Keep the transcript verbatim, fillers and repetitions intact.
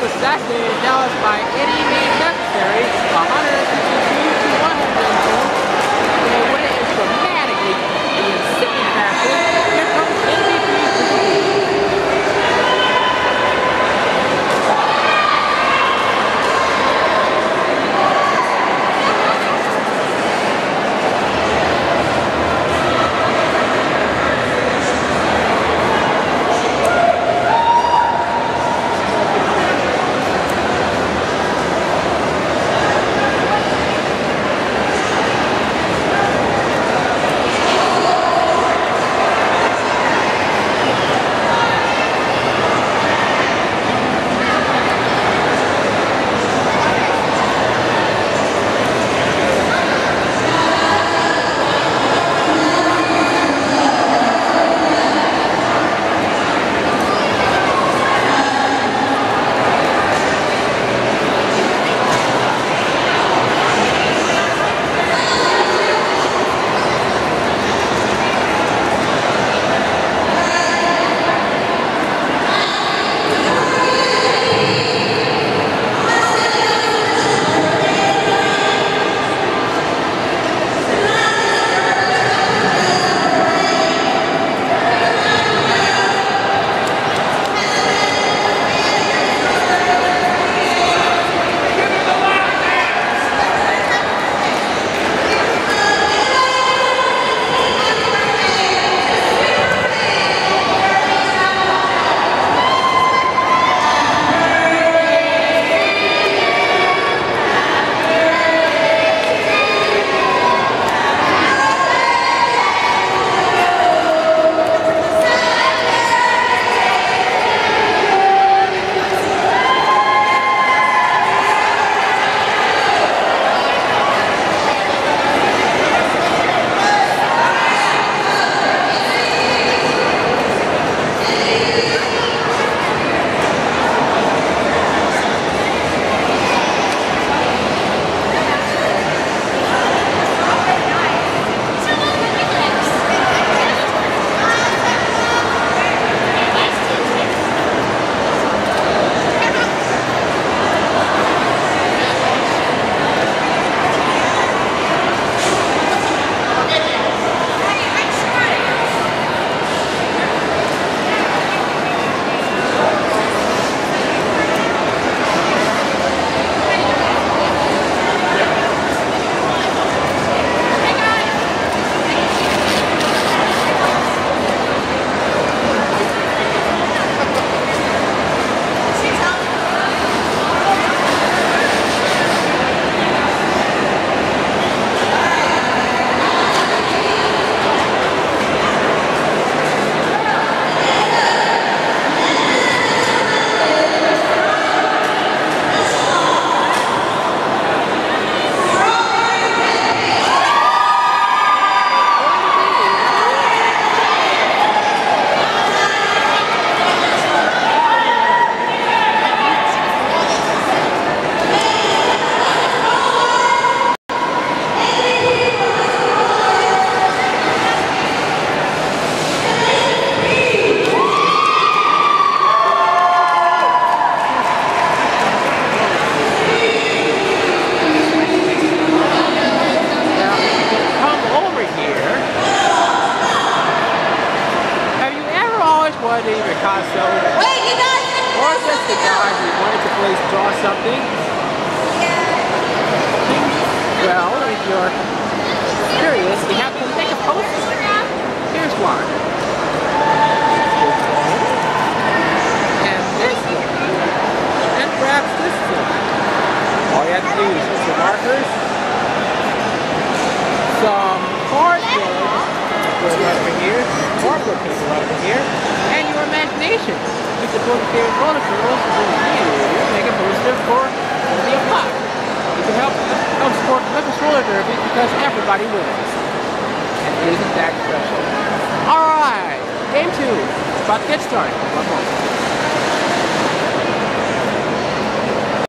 assassinated in Dallas by any means necessary, one hundred sixty-two to one hundred two. They win it is dramatically the insane factor. Here comes M V P. Picasso, Wait, you guys or just the guy who wanted to please draw something. Well, if you're curious, you have to make a poster. Here's one. And this one. And perhaps this one. All you have to do is use some markers, some cardboard, put it over here, cardboard paper over here, and your imagination. You can put your roller girls and make a poster for the o'clock. You can help help support Memphis roller derby because everybody wins. And isn't that special? Alright, game two. It's about to get started. One more.